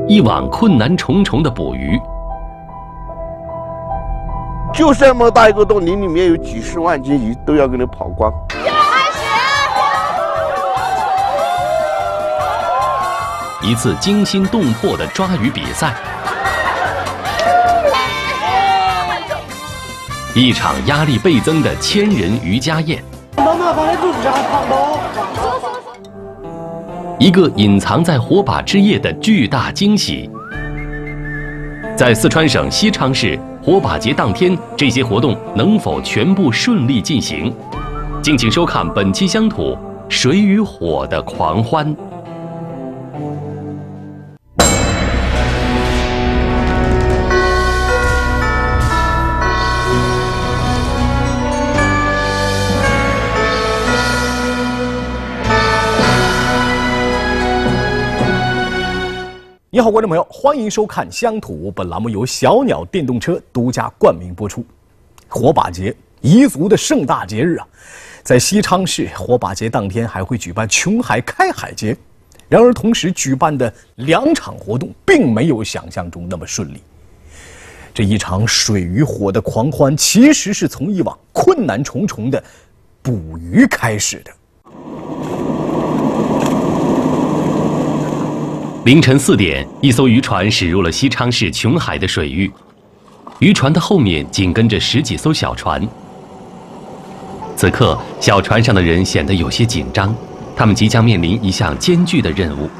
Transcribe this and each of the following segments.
一网困难重重的捕鱼。 就这么大一个洞，你里面有几十万斤鱼都要给你跑光。 一次惊心动魄的抓鱼比赛，一场压力倍增的千人渔家宴，一个隐藏在火把之夜的巨大惊喜。在四川省西昌市火把节当天，这些活动能否全部顺利进行？敬请收看本期乡土水与火的狂欢。 你好，观众朋友，欢迎收看《乡土》。本栏目由小鸟电动车独家冠名播出。火把节，彝族的盛大节日啊，在西昌市火把节当天还会举办琼海开海节。然而，同时举办的2场活动并没有想象中那么顺利。这一场水与火的狂欢，其实是从一网困难重重的捕鱼开始的。 凌晨4点，一艘渔船驶入了西昌市琼海的水域，渔船的后面紧跟着10几艘小船。此刻，小船上的人显得有些紧张，他们即将面临一项艰巨的任务。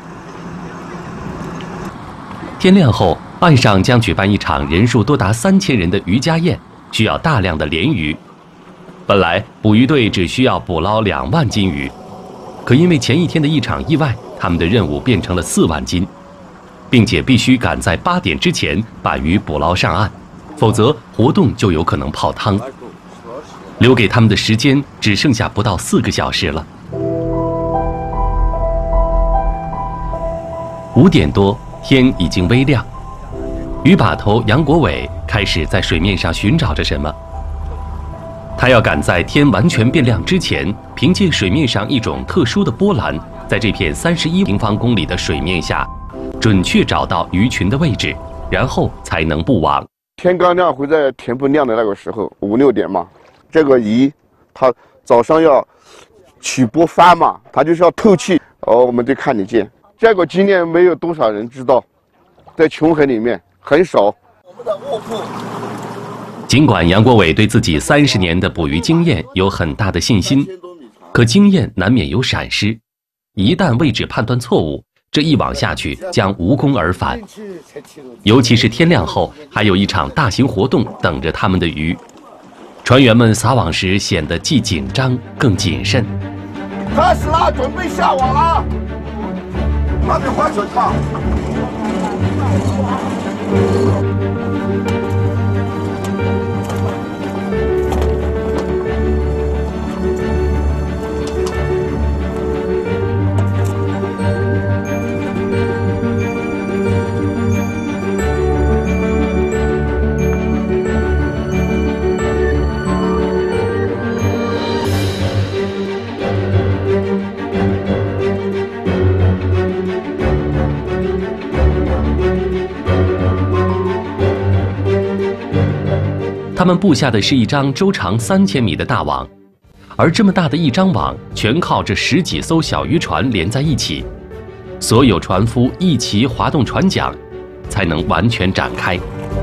天亮后，岸上将举办一场人数多达3000人的渔家宴，需要大量的鲢鱼。本来捕鱼队只需要捕捞2万斤鱼，可因为前一天的一场意外，他们的任务变成了4万斤，并且必须赶在8点之前把鱼捕捞上岸，否则活动就有可能泡汤。留给他们的时间只剩下不到4个小时了。5点多，天已经微亮，渔把头杨国伟开始在水面上寻找着什么。他要赶在天完全变亮之前，凭借水面上一种特殊的波澜，在这片31平方公里的水面下，准确找到鱼群的位置，然后才能布网。 天刚亮会在天不亮的那个时候，5、6点嘛，这个鱼它早上要起波翻嘛，它就是要透气，我们就看得见。这个经验没有多少人知道，在琼海里面很少。我们的卧铺。 尽管杨国伟对自己30年的捕鱼经验有很大的信心，可经验难免有闪失。一旦位置判断错误，这一网下去将无功而返。尤其是天亮后，还有一场大型活动等着他们的鱼。船员们撒网时显得既紧张更谨慎。 开始了，准备下网了。那边划手套。 他们布下的是一张周长3000米的大网，而这么大的一张网全靠这10几艘小渔船连在一起，所有船夫一齐划动船桨，才能完全展开。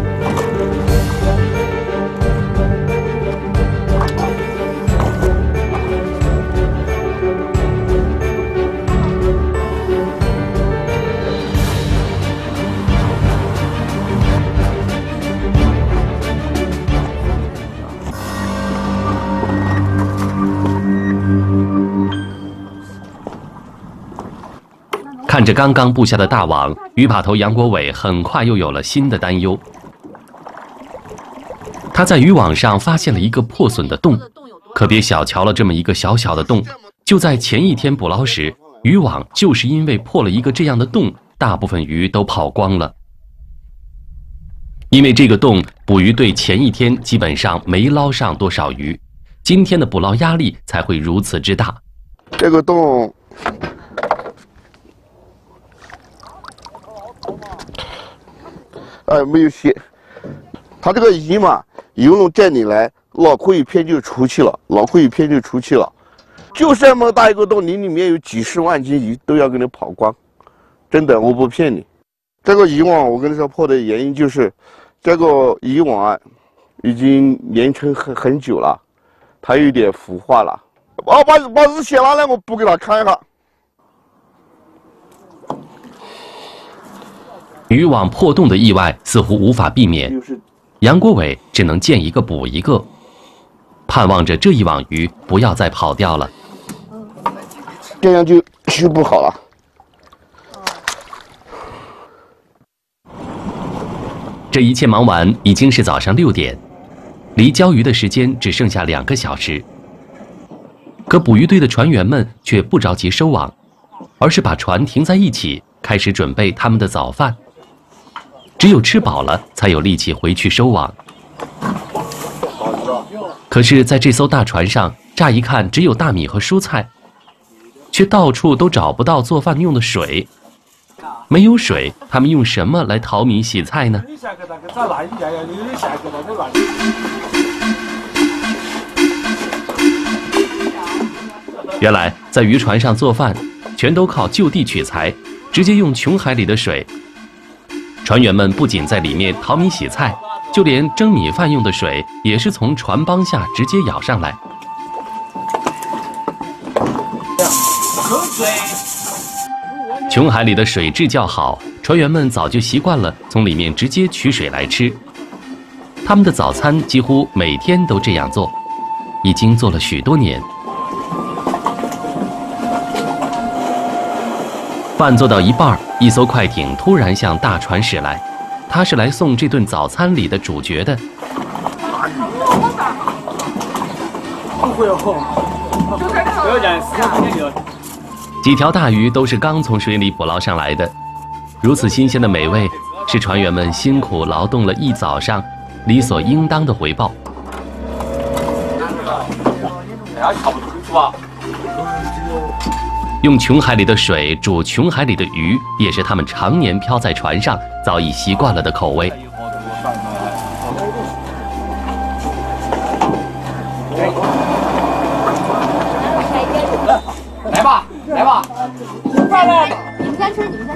看着刚刚布下的大网，渔把头杨国伟很快又有了新的担忧。他在渔网上发现了一个破损的洞，可别小瞧了这么一个小小的洞。就在前一天捕捞时，渔网就是因为破了一个这样的洞，大部分鱼都跑光了。因为这个洞，捕鱼队前一天基本上没捞上多少鱼，今天的捕捞压力才会如此之大。 这个洞没有线。它这个鱼嘛，游龙这里来，脑壳一片就出去了，就这么大一个洞，你里面有几十万斤鱼都要给你跑光，真的，我不骗你。这个渔网我跟你说破的原因就是，这个渔网啊，已经连成很久了，它有点腐化了。把日线拿来，我补给它看一下。 渔网破洞的意外似乎无法避免，杨国伟只能见一个补一个，盼望着这一网鱼不要再跑掉了。 这样就修补好了。 这一切忙完已经是早上6点，离交鱼的时间只剩下2个小时。可捕鱼队的船员们却不着急收网，而是把船停在一起，开始准备他们的早饭。只有吃饱了，才有力气回去收网。可是，在这艘大船上，乍一看只有大米和蔬菜，却到处都找不到做饭用的水。没有水，他们用什么来淘米洗菜呢？原来，在渔船上做饭，全都靠就地取材，直接用琼海里的水。船员们不仅在里面淘米洗菜，就连蒸米饭用的水也是从船帮下直接舀上来。琼海里的水质较好，船员们早就习惯了从里面直接取水来吃。他们的早餐几乎每天都这样做，已经做了许多年。饭做到一半，一艘快艇突然向大船驶来，它是来送这顿早餐里的主角的。几条大鱼都是刚从水里捕捞上来的，如此新鲜的美味，是船员们辛苦劳动了一早上理所应当的回报。用琼海里的水煮琼海里的鱼，也是他们常年漂在船上早已习惯了的口味。 来吧，来吧， 你们先吃，没事。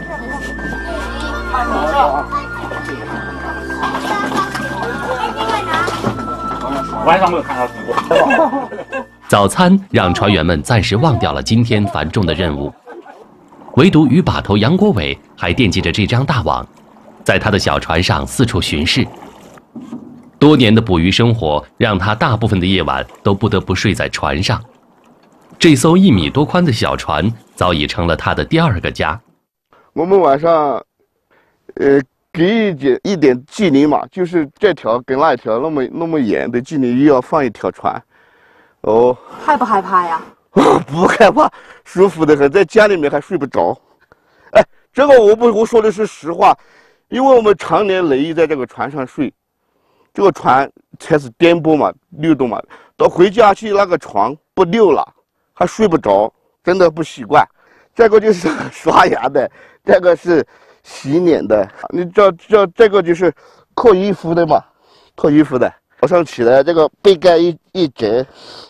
晚上没有看到直播。 早餐让船员们暂时忘掉了今天繁重的任务，唯独鱼把头杨国伟还惦记着这张大网，在他的小船上四处巡视。多年的捕鱼生活让他大部分的夜晚都不得不睡在船上。这艘1米多宽的小船早已成了他的第2个家。 我们晚上，给一点距离嘛，就是这条跟那一条那么远的距离，又要放一条船。哦， 害不害怕呀？ 不害怕，舒服的很，在家里面还睡不着。哎，这个我说的是实话，因为我们常年累役在这个船上睡，这个船才是颠簸嘛，溜动嘛，到回家去那个床不溜了，还睡不着，真的不习惯。这个就是刷牙的，这个是洗脸的，你这个就是脱衣服的嘛，脱衣服的。早上起来，这个被盖一折，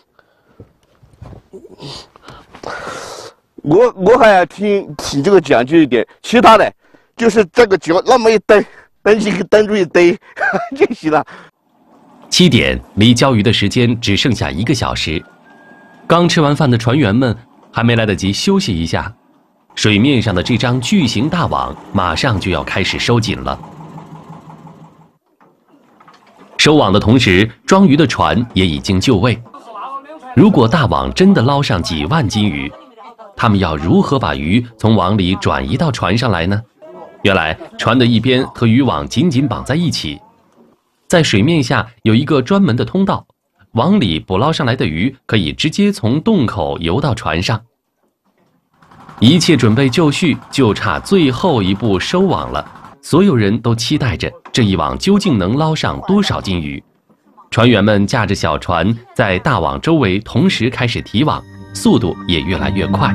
我还要挺这个讲究一点，其他的就是这个脚那么一蹬住一蹬就行了。 7点，离交鱼的时间只剩下1个小时。刚吃完饭的船员们还没来得及休息一下，水面上的这张巨型大网马上就要开始收紧了。收网的同时，装鱼的船也已经就位。如果大网真的捞上几万斤鱼，他们要如何把鱼从网里转移到船上来呢？原来，船的一边和渔网紧紧绑在一起，在水面下有一个专门的通道，网里捕捞上来的鱼可以直接从洞口游到船上。一切准备就绪，就差最后一步收网了。所有人都期待着这一网究竟能捞上多少斤鱼。船员们驾着小船在大网周围同时开始提网，速度也越来越快。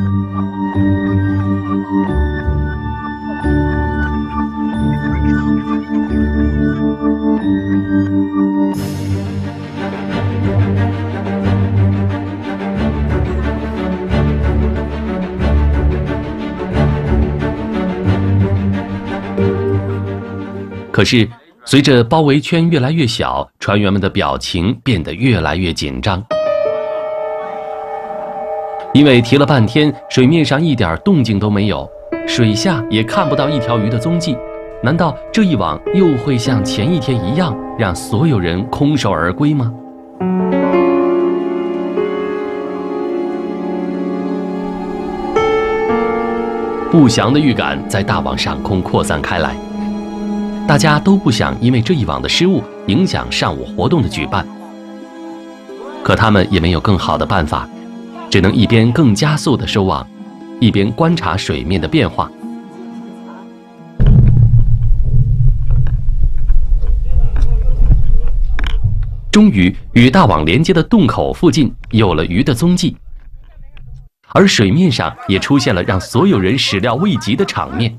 可是，随着包围圈越来越小，船员们的表情变得越来越紧张。因为提了半天，水面上一点动静都没有，水下也看不到一条鱼的踪迹。难道这一网又会像前一天一样，让所有人空手而归吗？不祥的预感在大网上空扩散开来，大家都不想因为这一网的失误影响上午活动的举办。可他们也没有更好的办法，只能一边更加速地收网，一边观察水面的变化。终于，与大网连接的洞口附近有了鱼的踪迹，而水面上也出现了让所有人始料未及的场面。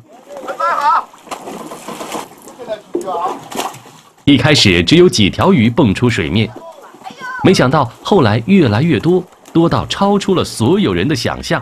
一开始只有几条鱼蹦出水面，没想到后来越来越多，多到超出了所有人的想象。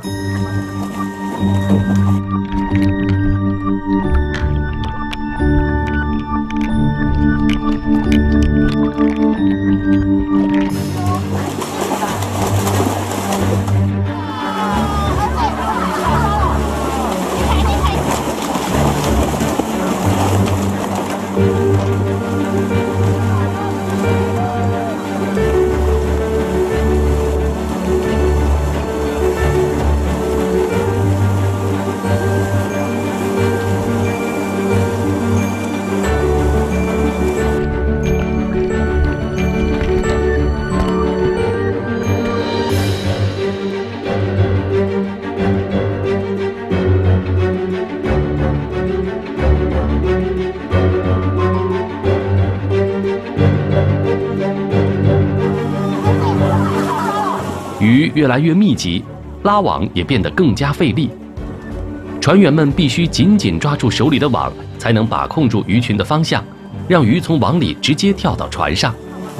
鱼越来越密集，拉网也变得更加费力。船员们必须紧紧抓住手里的网，才能把控住鱼群的方向，让鱼从网里直接跳到船上。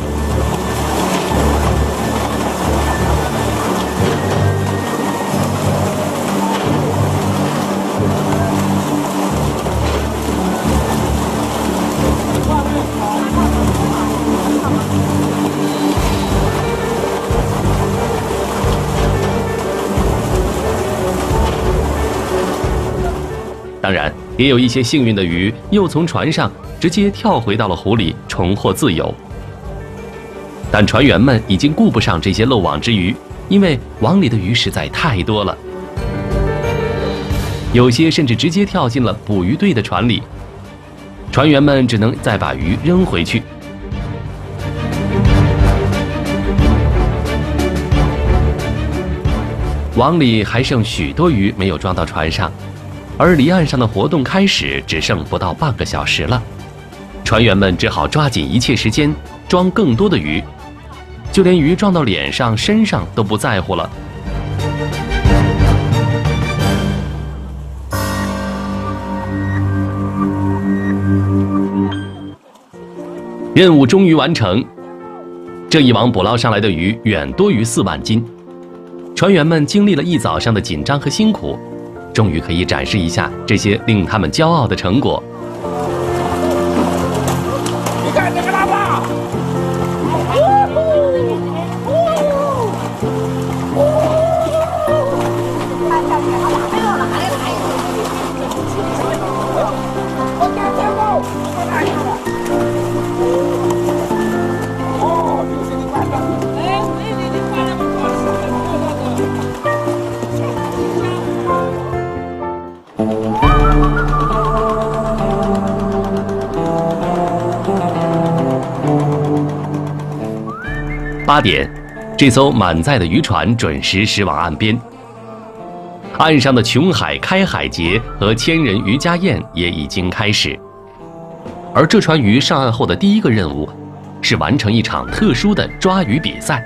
当然，也有一些幸运的鱼又从船上直接跳回到了湖里，重获自由。但船员们已经顾不上这些漏网之鱼，因为网里的鱼实在太多了，有些甚至直接跳进了捕鱼队的船里。船员们只能再把鱼扔回去。网里还剩许多鱼没有装到船上。而离岸上的活动开始只剩不到半个小时了，船员们只好抓紧一切时间装更多的鱼，就连鱼撞到脸上、身上都不在乎了。任务终于完成，这一网捕捞上来的鱼远多于4万斤，船员们经历了一早上的紧张和辛苦。终于可以展示一下这些令他们骄傲的成果。 你看这个大坝！ 8点，这艘满载的渔船准时驶往岸边。岸上的琼海开海节和千人渔家宴也已经开始。而这船鱼上岸后的第一个任务，是完成一场特殊的抓鱼比赛。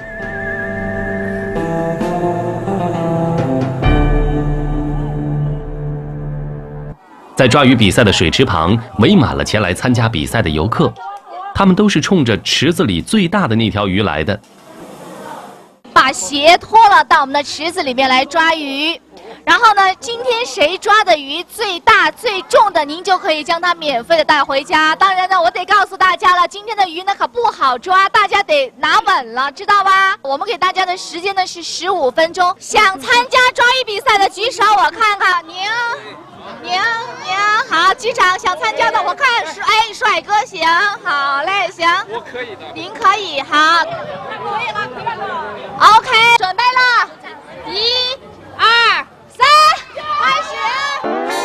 在抓鱼比赛的水池旁，围满了前来参加比赛的游客，他们都是冲着池子里最大的那条鱼来的。 把鞋脱了，到我们的池子里面来抓鱼。 然后呢，今天谁抓的鱼最大最重的，您就可以将它免费的带回家。当然呢，我得告诉大家了，今天的鱼呢可不好抓，大家得拿稳了，知道吧？我们给大家的时间呢是15分钟。想参加抓鱼比赛的举手，我看看，您，好，机长想参加的，我看是帅哥行，好嘞，行，我可以的，您可以，好，可以了，OK， 准备了，1、2、3，开始。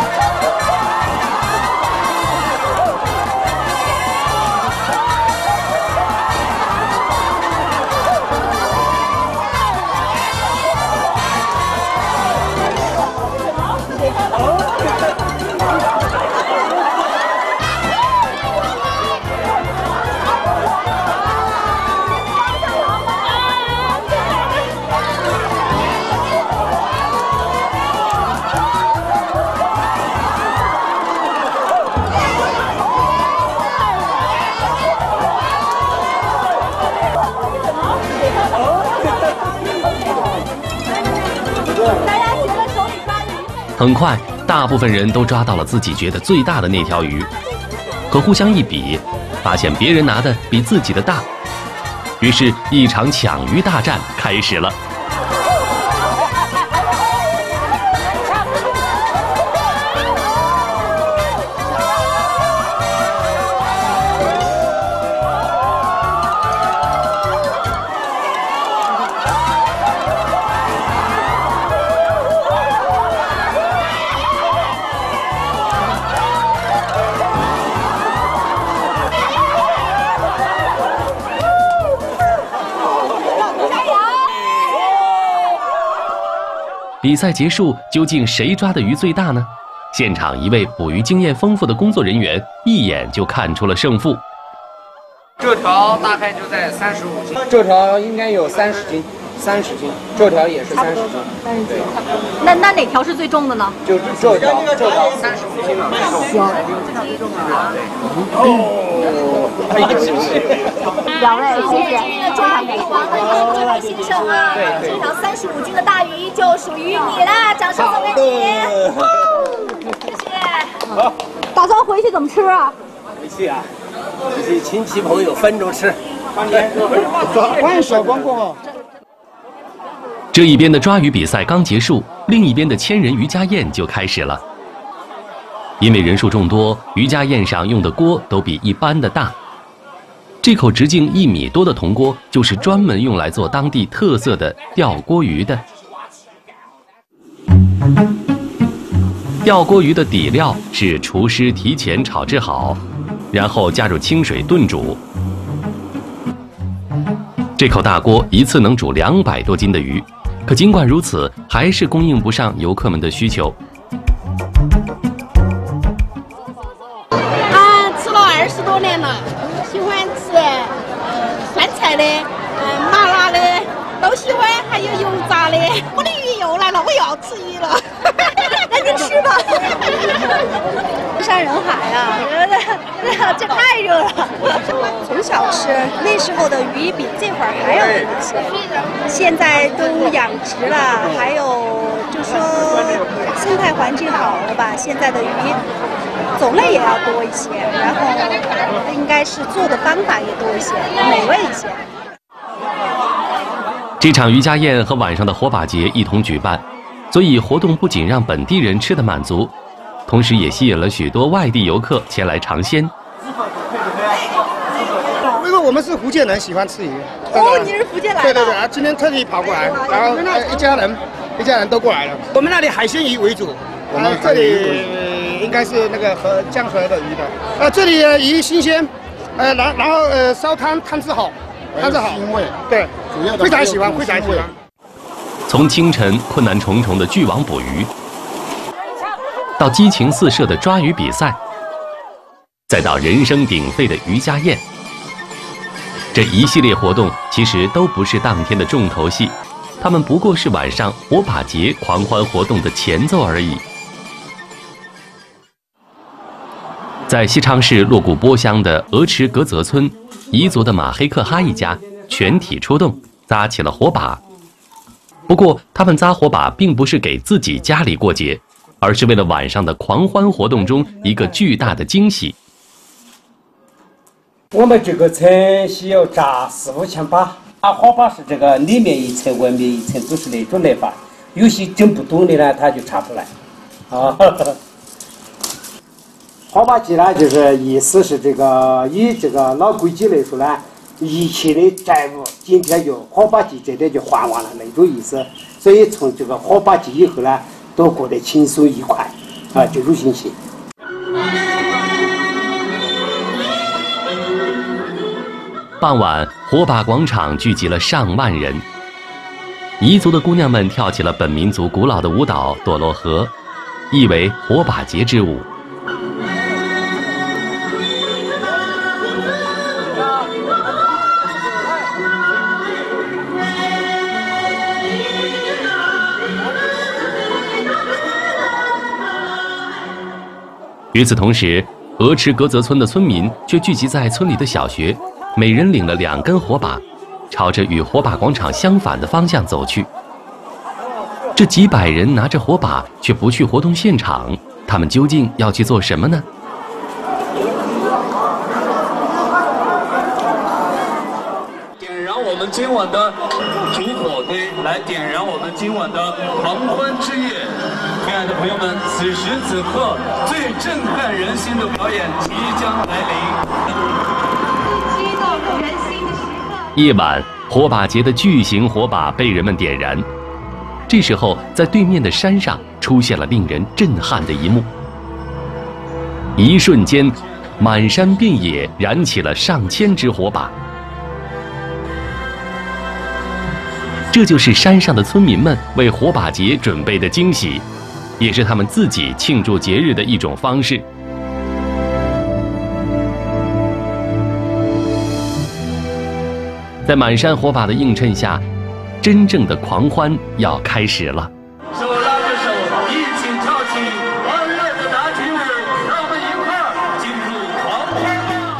很快，大部分人都抓到了自己觉得最大的那条鱼，可互相一比，发现别人拿的比自己的大，于是，一场抢鱼大战开始了。比赛结束，究竟谁抓的鱼最大呢？现场一位捕鱼经验丰富的工作人员一眼就看出了胜负。 这条大概就在35斤，这条应该有30斤，30斤，这条也是30斤。对。 那哪条是最重的呢？ 就这条35斤了。 两位，谢谢。抓鱼王的这位先生啊，这条35斤的大鱼就属于你啦，掌声送给你。谢谢。打算回去怎么吃啊？ 回去啊，回去亲戚朋友分着吃。 关小光光。 这一边的抓鱼比赛刚结束，另一边的千人渔家宴就开始了。因为人数众多，渔家宴上用的锅都比一般的大。这口直径1米多的铜锅，就是专门用来做当地特色的吊锅鱼的。吊锅鱼的底料是厨师提前炒制好，然后加入清水炖煮。这口大锅一次能煮200多斤的鱼，可尽管如此，还是供应不上游客们的需求。 吃了20多年了，喜欢吃酸菜的，麻辣的都喜欢，还有油炸的。我的鱼又来了，我要吃鱼了。那你吃吧。 人山人海啊，这太热了。 从小吃，那时候的鱼比这会儿还要多一些。现在都养殖了，还有就说生态环境好了吧，现在的鱼种类也要多一些，然后应该是做的方法也多一些，美味一些。 这场渔家宴和晚上的火把节一同举办，所以活动不仅让本地人吃得满足，同时也吸引了许多外地游客前来尝鲜。 因为我们是福建人，喜欢吃鱼。 哦，你是福建来的？ 对对对，今天特地跑过来，然后一家人都过来了。我们那里海鲜鱼为主，这里应该是那个江河的鱼的。这里鱼新鲜，然后烧汤汁好，汤汁好，腥味，对，主要的非常喜欢，非常喜欢。 从清晨困难重重的巨网捕鱼，到激情四射的抓鱼比赛，再到人声鼎沸的渔家宴，这一系列活动其实都不是当天的重头戏，它们不过是晚上火把节狂欢活动的前奏而已。在西昌市洛古波乡的鹅池格泽村，彝族的马黑克哈一家全体出动，扎起了火把。 不过，他们扎火把并不是给自己家里过节，而是为了晚上的狂欢活动中一个巨大的惊喜。 我们这个层需要扎4-5千把，火把是这个里面一层、外面一层，都是那种来法。有些整不懂的呢，他就插不来。火把机呢，就是意思是这个以这个老规矩来说呢，一切的债务今天就火把机这点就还完了那种意思。所以从这个火把机以后呢，都过得轻松愉快，这种心情。 傍晚，火把广场聚集了上万人。彝族的姑娘们跳起了本民族古老的舞蹈朵洛河，意为火把节之舞。与此同时，鹅池格泽村的村民却聚集在村里的小学，每人领了2根火把，朝着与火把广场相反的方向走去。这几百人拿着火把却不去活动现场，他们究竟要去做什么呢？ 点燃我们今晚的烛火堆，来点燃我们今晚的狂欢之夜。亲爱的朋友们，此时此刻最震撼人心的表演即将来临。激动人心的时刻。 夜晚，火把节的巨型火把被人们点燃。这时候，在对面的山上出现了令人震撼的一幕。一瞬间，满山遍野燃起了上千支火把。这就是山上的村民们为火把节准备的惊喜，也是他们自己庆祝节日的一种方式。在满山火把的映衬下，真正的狂欢要开始了。 手拉着手，一起跳起欢乐的打击舞，让我们一块儿进入狂欢吧！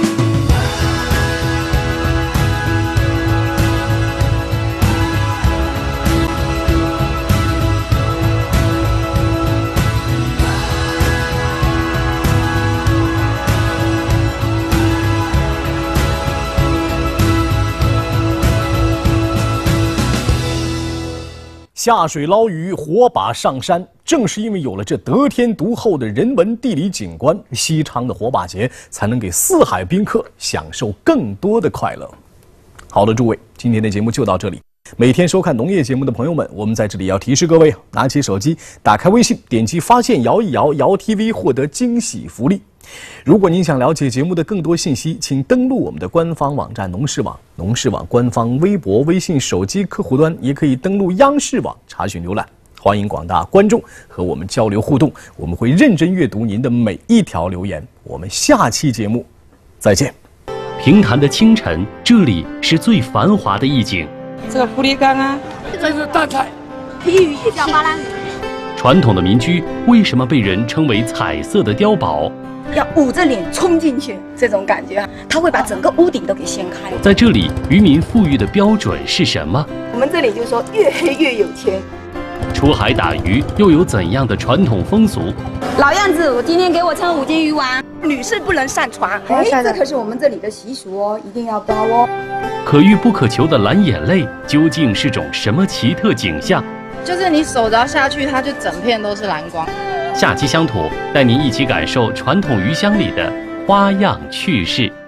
下水捞鱼，火把上山，正是因为有了这得天独厚的人文地理景观，西昌的火把节才能给四海宾客享受更多的快乐。好的，诸位，今天的节目就到这里。每天收看农业节目的朋友们，我们在这里要提示各位，拿起手机，打开微信，点击发现摇一摇摇 TV， 获得惊喜福利。如果您想了解节目的更多信息，请登录我们的官方网站农事网，农事网官方微博、微信手机客户端，也可以登录央视网查询浏览。欢迎广大观众和我们交流互动，我们会认真阅读您的每一条留言。我们下期节目再见。 平潭的清晨，这里是最繁华的一景。 这个狐狸干啊， 这是大菜， 俚语也叫巴拉米。 传统的民居为什么被人称为彩色的碉堡？ 要捂着脸冲进去，这种感觉，它会把整个屋顶都给掀开。 在这里，渔民富裕的标准是什么？ 我们这里就说越黑越有钱。 出海打鱼又有怎样的传统风俗？ 老样子，我今天给我称5斤鱼丸。女士不能上船，这可是我们这里的习俗哦，一定要包哦。 可遇不可求的蓝眼泪究竟是种什么奇特景象？ 就是你手只要下去，它就整片都是蓝光。 下期乡土带您一起感受传统鱼乡里的花样趣事。